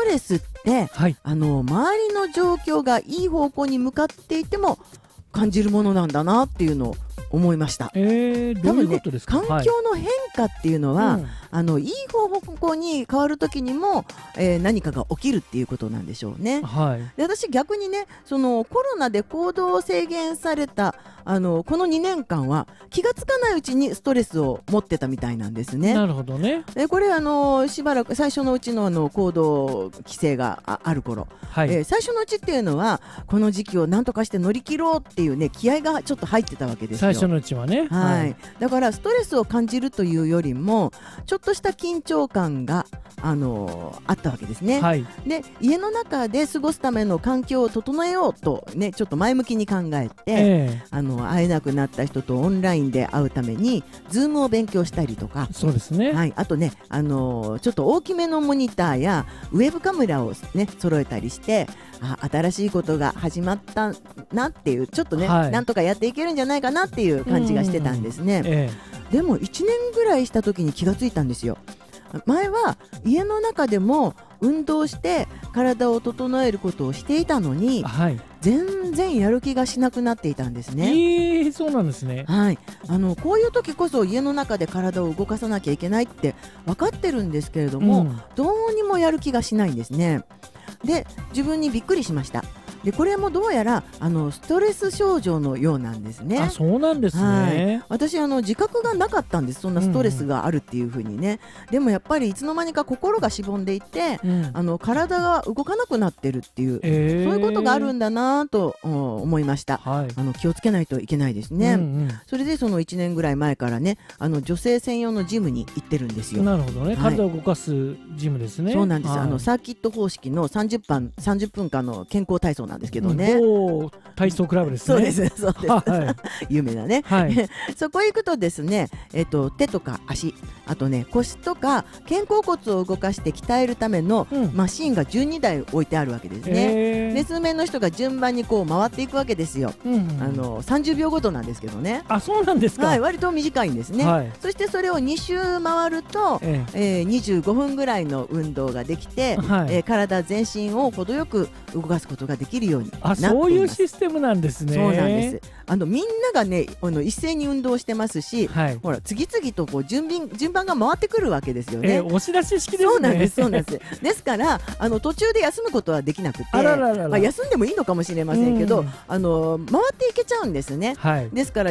レスって、 はい、 周りの状況がいい方向に向かっていても感じるものなんだなっていうのを思いました。 どういうことですか？ 環境の変化っていうのは、いい方向に変わるときにも、何かが起きるっていうことなんでしょうね。 はい、 で、私逆にね、そのコロナで行動を制限されたこの2年間は気がつかないうちにストレスを持ってたみたいなんですね。 なるほどね。 これしばらく最初のうちの行動規制がある頃、 はい、 最初のうちっていうのはこの時期を何とかして乗り切ろうっていうね気合がちょっと入ってたわけですよ。 最初のうちはね。 はい、だからストレスを感じるというよりもちょっとした緊張感があったわけですね。 はい、 で、家の中で過ごすための環境を整えようとね、ちょっと前向きに考えて、会えなくなった人とオンラインで会うために Zoom を勉強したりとか。 そうですね。 はい、あとね、ちょっと大きめのモニターやウェブカメラをね揃えたりして、新しいことが始まったなっていう、ちょっとね、なんとかやっていけるんじゃないかなっていう感じがしてたんですね。でも1年ぐらいした時に気がついたんですよ。前は家の中でも運動して体を整えることをしていたのに、全然やる気がしなくなっていたんですね。 そうなんですね。 はい、こういう時こそ家の中で体を動かさなきゃいけないって分かってるんですけれども、どうにもやる気がしないんですね。で、自分にびっくりしました。で、これもどうやらストレス症状のようなんですね。 そうなんですね。 私自覚がなかったんです。そんなストレスがあるっていう風にね。でもやっぱりいつの間にか心がしぼんでいて、体が動かなくなってるっていう、そういうことがあるんだなと思いました。気をつけないといけないですね。それでその1年ぐらい前からね、女性専用のジムに行ってるんですよ。 なるほどね。体を動かすジムですね。 そうなんです。サーキット方式の30分間の健康体操なんですけどね。 体操クラブですね。 そうです、そうです。有名なね。そこへ行くとですね、手とか足、あとね腰とか肩甲骨を動かして鍛えるためのマシンが12台置いてあるわけですね。で、数名の人が順番にこう回っていくわけですよ。30秒ごとなんですけどね。 そうなんですか。 割と短いんですね。そしてそれを2周回ると、25分ぐらいの運動ができて、体全身を程よく動かすことができるようになっています。 そういうシステムなんですね。 そうなんです。みんながね一斉に運動してますし、ほら次々とこう順番が回ってくるわけですよね。 押し出し式ですね。 そうなんです、そうなんです。ですから途中で休むことはできなくて、休んでもいいのかもしれませんけど、回っていけちゃうんですね。ですから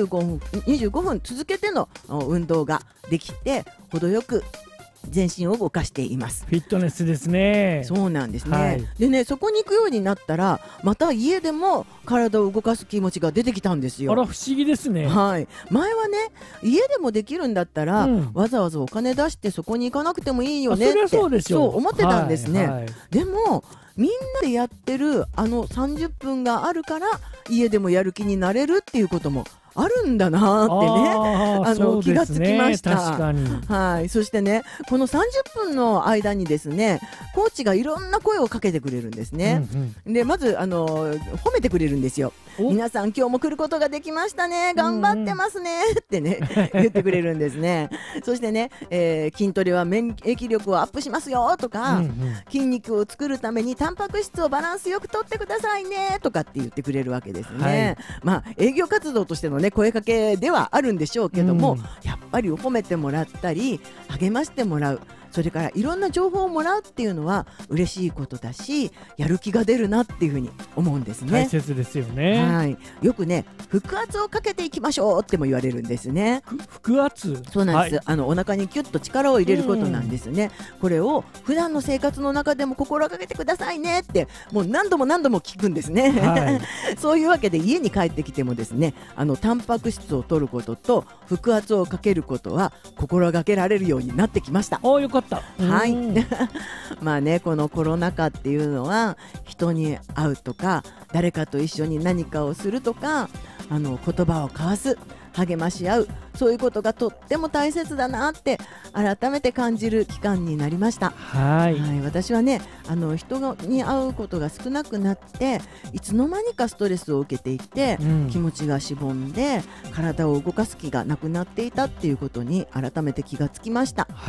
25分続けての運動ができて程よく全身を動かしています。 フィットネスですね。 そうなんですね。でね、そこに行くようになったらまた家でも体を動かす気持ちが出てきたんですよ。 不思議ですね。 前はね、家でもできるんだったら、わざわざお金出してそこに行かなくてもいいよねってそう思ってたんですね。でもみんなでやってる30分があるから家でもやる気になれるっていうこともあるんだなってね、気がつきました。 確かに。 そしてね、この30分の間にですね、コーチがいろんな声をかけてくれるんですね。で、まず褒めてくれるんですよ。皆さん今日も来ることができましたね、頑張ってますねってね言ってくれるんですね。そしてね、筋トレは免疫力をアップしますよとか、筋肉を作るためにタンパク質をバランスよくとってくださいねとかって言ってくれるわけですね。営業活動としてのね声かけではあるんでしょうけども、やっぱり褒めてもらったり励ましてもらう、それからいろんな情報をもらうっていうのは嬉しいことだし、やる気が出るなっていうふうに思うんですね。 大切ですよね。 よくね、腹圧をかけていきましょうっても言われるんですね。 腹圧、 そうなんです。お腹にキュッと力を入れることなんですね。これを普段の生活の中でも心がけてくださいねってもう何度も聞くんですね。そういうわけで家に帰ってきてもですね、タンパク質を取ることと腹圧をかけることは心がけられるようになってきました。 よかった。 まあね、このコロナ禍っていうのは人に会うとか誰かと一緒に何かをするとか言葉を交わす、励まし合う、そういうことがとっても大切だなって改めて感じる期間になりました。私はね、人に会うことが少なくなっていつの間にかストレスを受けていて、気持ちがしぼんで体を動かす気がなくなっていたっていうことに改めて気がつきました。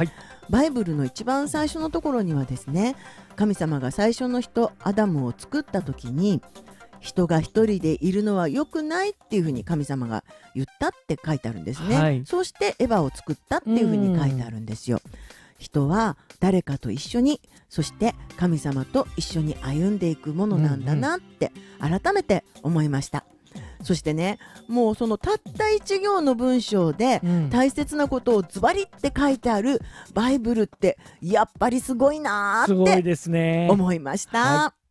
バイブルの一番最初のところにはですね、神様が最初の人アダムを作った時に、人が一人でいるのは良くないっていうふうに神様が言ったって書いてあるんですね、 はい、 そしてエヴァを作ったっていうふうに書いてあるんですよ。人は誰かと一緒に、そして神様と一緒に歩んでいくものなんだなって改めて思いました。そしてね、もうそのたった一行の文章で大切なことをズバリって書いてあるバイブルってやっぱりすごいなーって思いました。